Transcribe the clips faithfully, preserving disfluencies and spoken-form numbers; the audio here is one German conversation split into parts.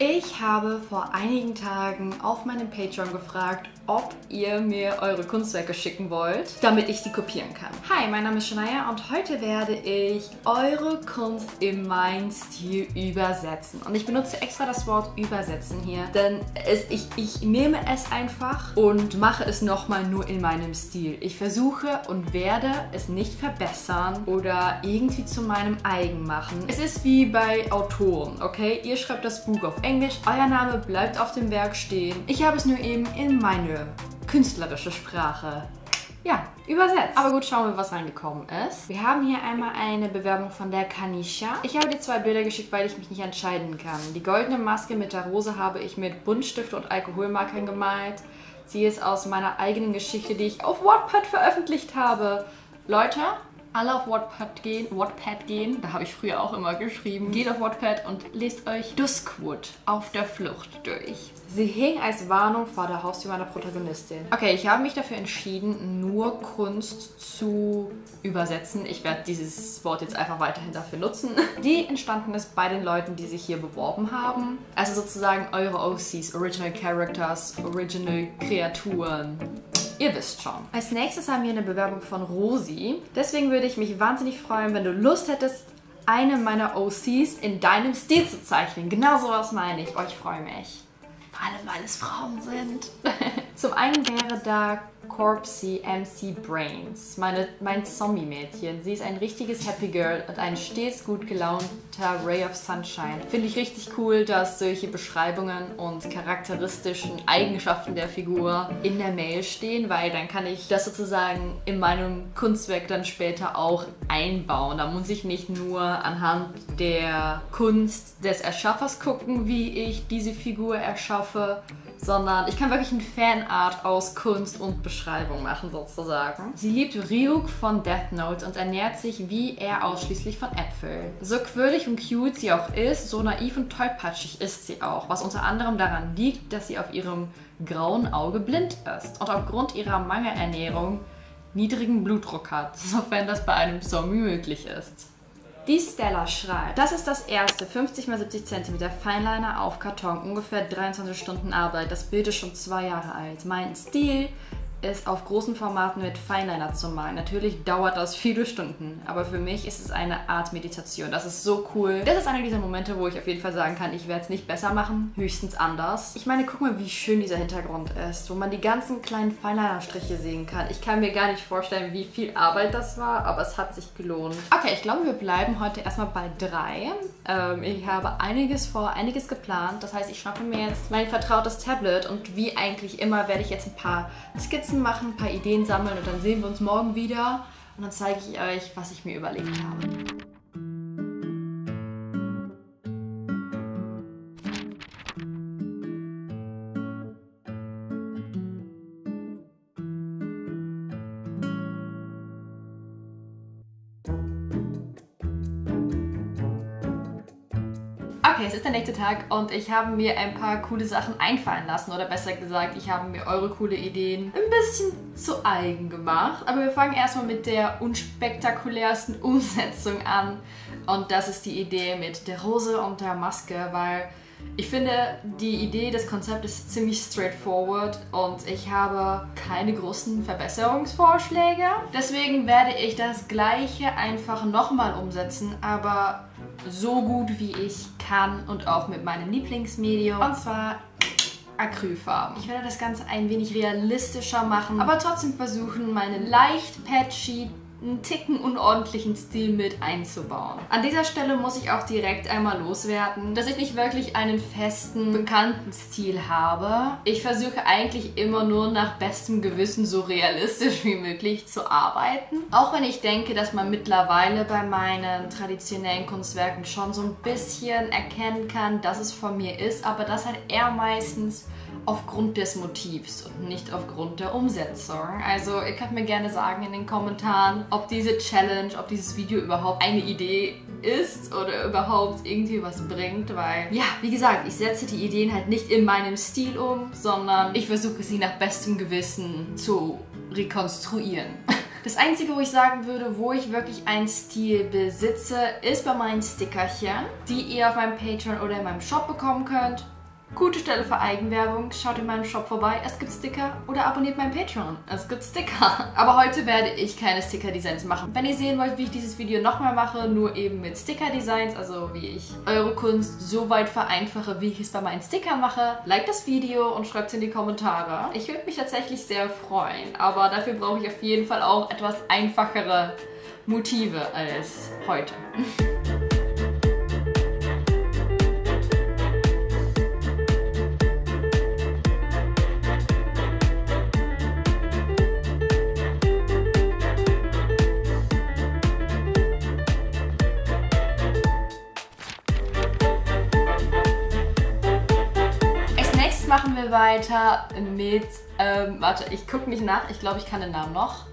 Ich habe vor einigen Tagen auf meinem Patreon gefragt, ob ihr mir eure Kunstwerke schicken wollt, damit ich sie kopieren kann. Hi, mein Name ist Shania und heute werde ich eure Kunst in meinen Stil übersetzen. Und ich benutze extra das Wort übersetzen hier, denn es, ich, ich nehme es einfach und mache es nochmal nur in meinem Stil. Ich versuche und werde es nicht verbessern oder irgendwie zu meinem eigen machen. Es ist wie bei Autoren, okay? Ihr schreibt das Buch auf Englisch, euer Name bleibt auf dem Werk stehen. Ich habe es nur eben in meine künstlerische Sprache, ja, übersetzt. Aber gut, schauen wir, was reingekommen ist. Wir haben hier einmal eine Bewerbung von der Kanisha. Ich habe dir zwei Bilder geschickt, weil ich mich nicht entscheiden kann. Die goldene Maske mit der Rose habe ich mit Buntstifte und Alkoholmarkern gemalt. Sie ist aus meiner eigenen Geschichte, die ich auf Wattpad veröffentlicht habe. Leute, alle auf Wattpad gehen, Wattpad gehen, da habe ich früher auch immer geschrieben. Geht auf Wattpad und lest euch Duskwood auf der Flucht durch. Sie hing als Warnung vor der Haustür meiner Protagonistin. Okay, ich habe mich dafür entschieden, nur Kunst zu übersetzen. Ich werde dieses Wort jetzt einfach weiterhin dafür nutzen. Die entstanden ist bei den Leuten, die sich hier beworben haben. Also sozusagen eure O Cs, Original Characters, Original Kreaturen. Ihr wisst schon. Als nächstes haben wir eine Bewerbung von Rosi. Deswegen würde ich mich wahnsinnig freuen, wenn du Lust hättest, eine meiner O Cs in deinem Stil zu zeichnen. Genau sowas meine ich. Oh, ich freue mich. Vor allem, weil es Frauen sind. Zum einen wäre da Corpsey M C Brains, meine, mein Zombie-Mädchen. Sie ist ein richtiges Happy Girl und ein stets gut gelaunter Ray of Sunshine. Finde ich richtig cool, dass solche Beschreibungen und charakteristischen Eigenschaften der Figur in der Mail stehen, weil dann kann ich das sozusagen in meinem Kunstwerk dann später auch einbauen. Da muss ich nicht nur anhand der Kunst des Erschaffers gucken, wie ich diese Figur erschaffe, sondern ich kann wirklich ein Fanart aus Kunst und Beschreibung machen, sozusagen. Sie liebt Ryuk von Death Note und ernährt sich wie er ausschließlich von Äpfeln. So quirlig und cute sie auch ist, so naiv und tollpatschig ist sie auch, was unter anderem daran liegt, dass sie auf ihrem grauen Auge blind ist und aufgrund ihrer Mangelernährung niedrigen Blutdruck hat, sofern das bei einem Zombie möglich ist. Die Stella schreibt, das ist das erste fünfzig mal siebzig Zentimeter Fineliner auf Karton, ungefähr dreiundzwanzig Stunden Arbeit. Das Bild ist schon zwei Jahre alt. Mein Stil ist, auf großen Formaten mit Fineliner zu malen. Natürlich dauert das viele Stunden, aber für mich ist es eine Art Meditation. Das ist so cool. Das ist einer dieser Momente, wo ich auf jeden Fall sagen kann, ich werde es nicht besser machen, höchstens anders. Ich meine, guck mal, wie schön dieser Hintergrund ist, wo man die ganzen kleinen Fineliner-Striche sehen kann. Ich kann mir gar nicht vorstellen, wie viel Arbeit das war, aber es hat sich gelohnt. Okay, ich glaube, wir bleiben heute erstmal bei drei. Ähm, ich habe einiges vor, einiges geplant. Das heißt, ich schnappe mir jetzt mein vertrautes Tablet und wie eigentlich immer werde ich jetzt ein paar Skizzen machen, ein paar Ideen sammeln und dann sehen wir uns morgen wieder und dann zeige ich euch, was ich mir überlegt habe. Okay, es ist der nächste Tag und ich habe mir ein paar coole Sachen einfallen lassen oder besser gesagt, ich habe mir eure coole Ideen ein bisschen zu eigen gemacht. Aber wir fangen erstmal mit der unspektakulärsten Umsetzung an und das ist die Idee mit der Rose und der Maske, weil ich finde, die Idee, das Konzept ist ziemlich straightforward und ich habe keine großen Verbesserungsvorschläge. Deswegen werde ich das Gleiche einfach nochmal umsetzen, aber so gut wie ich kann und auch mit meinem Lieblingsmedium, und zwar Acrylfarben. Ich werde das Ganze ein wenig realistischer machen, aber trotzdem versuchen, meinen leicht patchy, einen Ticken unordentlichen Stil mit einzubauen. An dieser Stelle muss ich auch direkt einmal loswerden, dass ich nicht wirklich einen festen, bekannten Stil habe. Ich versuche eigentlich immer nur nach bestem Gewissen so realistisch wie möglich zu arbeiten. Auch wenn ich denke, dass man mittlerweile bei meinen traditionellen Kunstwerken schon so ein bisschen erkennen kann, dass es von mir ist, aber das halt eher meistens aufgrund des Motivs und nicht aufgrund der Umsetzung. Also ihr könnt mir gerne sagen in den Kommentaren, ob diese Challenge, ob dieses Video überhaupt eine Idee ist oder überhaupt irgendwie was bringt, weil, ja, wie gesagt, ich setze die Ideen halt nicht in meinem Stil um, sondern ich versuche sie nach bestem Gewissen zu rekonstruieren. Das Einzige, wo ich sagen würde, wo ich wirklich einen Stil besitze, ist bei meinen Stickerchen, die ihr auf meinem Patreon oder in meinem Shop bekommen könnt. Gute Stelle für Eigenwerbung. Schaut in meinem Shop vorbei. Es gibt Sticker oder abonniert mein Patreon. Es gibt Sticker. Aber heute werde ich keine Sticker-Designs machen. Wenn ihr sehen wollt, wie ich dieses Video nochmal mache, nur eben mit Sticker-Designs, also wie ich eure Kunst so weit vereinfache, wie ich es bei meinen Stickern mache, like das Video und schreibt es in die Kommentare. Ich würde mich tatsächlich sehr freuen, aber dafür brauche ich auf jeden Fall auch etwas einfachere Motive als heute. Machen wir weiter mit, ähm, warte, ich gucke nicht nach, ich glaube, ich kann den Namen noch.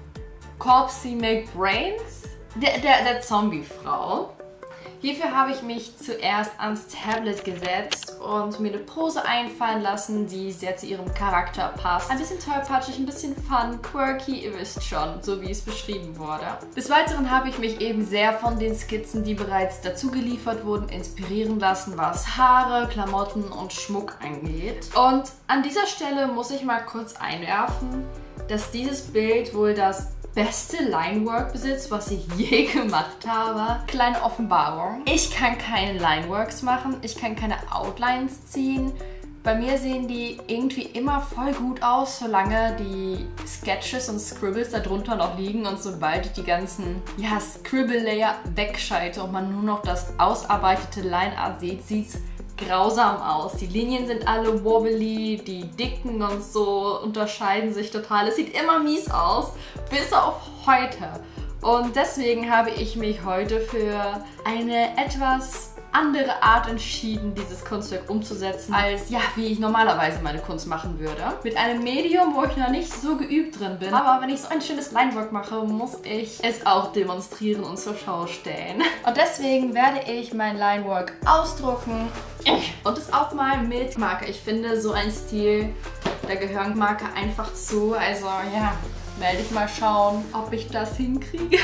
Corpsey McBrains, der, der, der Zombie-Frau. Hierfür habe ich mich zuerst ans Tablet gesetzt und mir eine Pose einfallen lassen, die sehr zu ihrem Charakter passt. Ein bisschen tollpatschig, ein bisschen fun, quirky, ihr wisst schon, so wie es beschrieben wurde. Des Weiteren habe ich mich eben sehr von den Skizzen, die bereits dazu geliefert wurden, inspirieren lassen, was Haare, Klamotten und Schmuck angeht. Und an dieser Stelle muss ich mal kurz einwerfen, dass dieses Bild wohl das beste Linework besitzt, was ich je gemacht habe. Kleine Offenbarung. Ich kann keine Lineworks machen, ich kann keine Outlines ziehen. Bei mir sehen die irgendwie immer voll gut aus, solange die Sketches und Scribbles darunter noch liegen, und sobald ich die ganzen ja, Scribble-Layer wegschalte und man nur noch das ausarbeitete Line-Art sieht, sieht es grausam aus. Die Linien sind alle wobbly, die Dicken und so unterscheiden sich total. Es sieht immer mies aus, bis auf heute. Und deswegen habe ich mich heute für eine etwas andere Art entschieden, dieses Kunstwerk umzusetzen, als ja, wie ich normalerweise meine Kunst machen würde. Mit einem Medium, wo ich noch nicht so geübt drin bin. Aber wenn ich so ein schönes Linework mache, muss ich es auch demonstrieren und zur Schau stellen. Und deswegen werde ich mein Linework ausdrucken und es aufmalen mit Marker. Ich finde, so ein Stil, da gehören Marker einfach zu. Also ja, werde ich mal schauen, ob ich das hinkriege.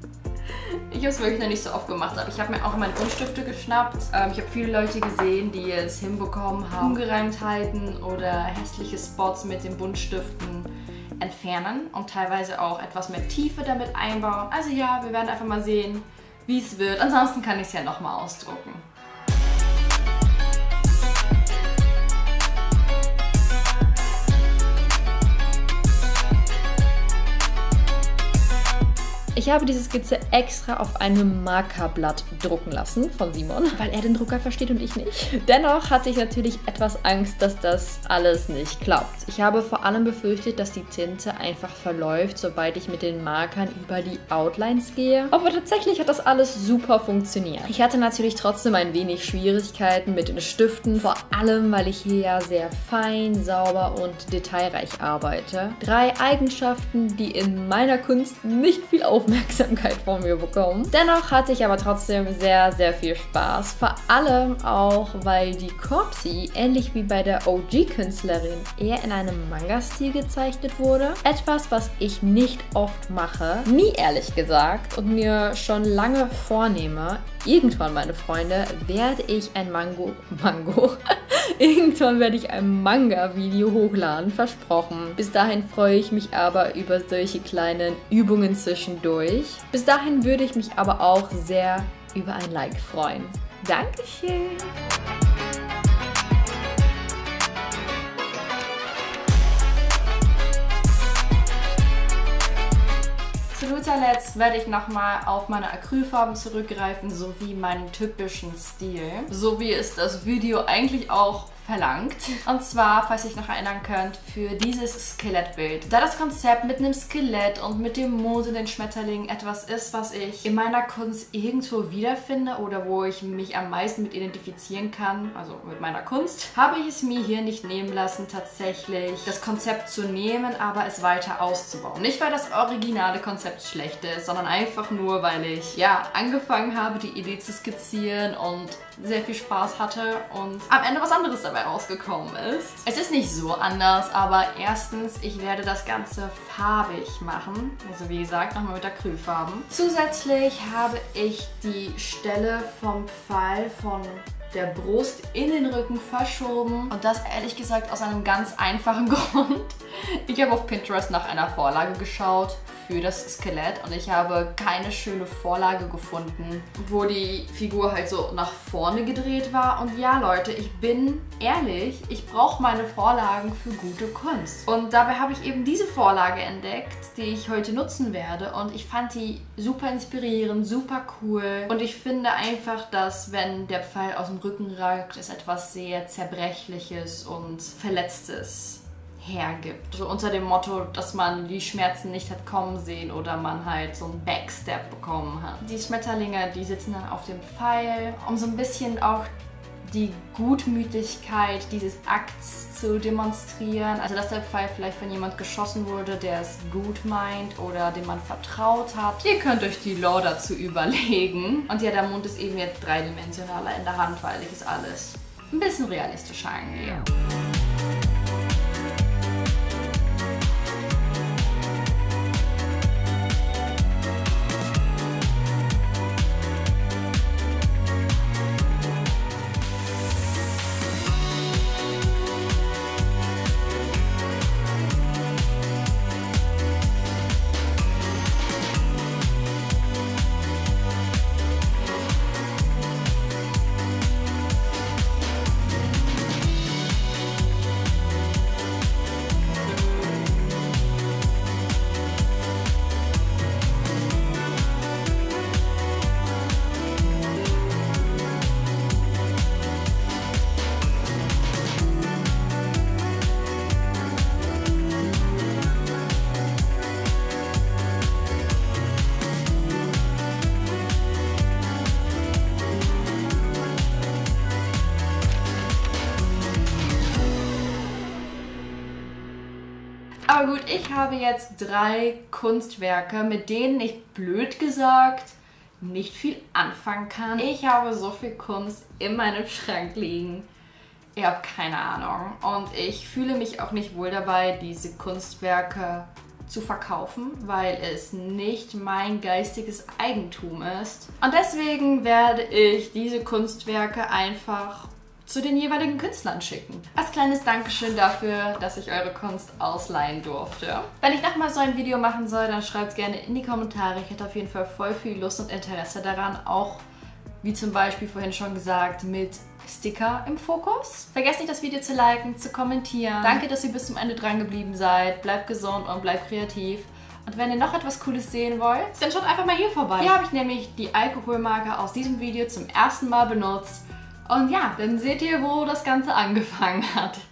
Ich habe es wirklich noch nicht so oft gemacht, aber ich habe mir auch meine Buntstifte geschnappt. Ähm, ich habe viele Leute gesehen, die es hinbekommen haben, Ungereimtheiten oder hässliche Spots mit den Buntstiften entfernen und teilweise auch etwas mehr Tiefe damit einbauen. Also ja, wir werden einfach mal sehen, wie es wird. Ansonsten kann ich es ja nochmal ausdrucken. Ich habe diese Skizze extra auf einem Markerblatt drucken lassen von Simon, weil er den Drucker versteht und ich nicht. Dennoch hatte ich natürlich etwas Angst, dass das alles nicht klappt. Ich habe vor allem befürchtet, dass die Tinte einfach verläuft, sobald ich mit den Markern über die Outlines gehe. Aber tatsächlich hat das alles super funktioniert. Ich hatte natürlich trotzdem ein wenig Schwierigkeiten mit den Stiften, vor allem, weil ich hier ja sehr fein, sauber und detailreich arbeite. Drei Eigenschaften, die in meiner Kunst nicht viel Aufmerksamkeit Aufmerksamkeit von mir bekommen. Dennoch hatte ich aber trotzdem sehr, sehr viel Spaß. Vor allem auch, weil die Corpsey, ähnlich wie bei der O G-Künstlerin, eher in einem Manga-Stil gezeichnet wurde. Etwas, was ich nicht oft mache, nie ehrlich gesagt, und mir schon lange vornehme. Irgendwann, meine Freunde, werde ich ein Mango... Mango... Irgendwann werde ich ein Manga-Video hochladen, versprochen. Bis dahin freue ich mich aber über solche kleinen Übungen zwischendurch. Bis dahin würde ich mich aber auch sehr über ein Like freuen. Dankeschön! Zu guter Letzt werde ich nochmal auf meine Acrylfarben zurückgreifen, sowie meinen typischen Stil. So wie es das Video eigentlich auch verlangt. Und zwar, falls ihr euch noch erinnern könnt, für dieses Skelettbild. Da das Konzept mit einem Skelett und mit dem Mond und den Schmetterlingen etwas ist, was ich in meiner Kunst irgendwo wiederfinde oder wo ich mich am meisten mit identifizieren kann, also mit meiner Kunst, habe ich es mir hier nicht nehmen lassen, tatsächlich das Konzept zu nehmen, aber es weiter auszubauen. Nicht, weil das originale Konzept schlecht ist, sondern einfach nur, weil ich ja angefangen habe, die Idee zu skizzieren und sehr viel Spaß hatte und am Ende was anderes dabei dabei rausgekommen ist. Es ist nicht so anders, aber erstens, ich werde das Ganze farbig machen. Also wie gesagt, nochmal mit Acrylfarben. Zusätzlich habe ich die Stelle vom Pfeil von der Brust in den Rücken verschoben. Und das ehrlich gesagt aus einem ganz einfachen Grund. Ich habe auf Pinterest nach einer Vorlage geschaut für das Skelett und ich habe keine schöne Vorlage gefunden, wo die Figur halt so nach vorne gedreht war. Und ja, Leute, ich bin ehrlich, ich brauche meine Vorlagen für gute Kunst. Und dabei habe ich eben diese Vorlage entdeckt, die ich heute nutzen werde. Und ich fand die super inspirierend, super cool. Und ich finde einfach, dass wenn der Pfeil aus dem Rücken ragt, es etwas sehr Zerbrechliches und Verletztes hergibt. Also unter dem Motto, dass man die Schmerzen nicht hat kommen sehen oder man halt so einen Backstep bekommen hat. Die Schmetterlinge, die sitzen dann auf dem Pfeil, um so ein bisschen auch die Gutmütigkeit dieses Akts zu demonstrieren. Also dass der Pfeil vielleicht von jemand geschossen wurde, der es gut meint oder dem man vertraut hat. Ihr könnt euch die Lore dazu überlegen. Und ja, der Mond ist eben jetzt dreidimensionaler in der Hand, weil ich es alles ein bisschen realistischer angehe. Aber gut, ich habe jetzt drei Kunstwerke, mit denen ich blöd gesagt nicht viel anfangen kann. Ich habe so viel Kunst in meinem Schrank liegen. Ihr habt keine Ahnung. Und ich fühle mich auch nicht wohl dabei, diese Kunstwerke zu verkaufen, weil es nicht mein geistiges Eigentum ist. Und deswegen werde ich diese Kunstwerke einfach zu den jeweiligen Künstlern schicken. Als kleines Dankeschön dafür, dass ich eure Kunst ausleihen durfte. Wenn ich nochmal so ein Video machen soll, dann schreibt es gerne in die Kommentare. Ich hätte auf jeden Fall voll viel Lust und Interesse daran, auch wie zum Beispiel vorhin schon gesagt, mit Sticker im Fokus. Vergesst nicht, das Video zu liken, zu kommentieren. Danke, dass ihr bis zum Ende dran geblieben seid. Bleibt gesund und bleibt kreativ. Und wenn ihr noch etwas Cooles sehen wollt, dann schaut einfach mal hier vorbei. Hier habe ich nämlich die Alkoholmarke aus diesem Video zum ersten Mal benutzt. Und ja, dann seht ihr, wo das Ganze angefangen hat.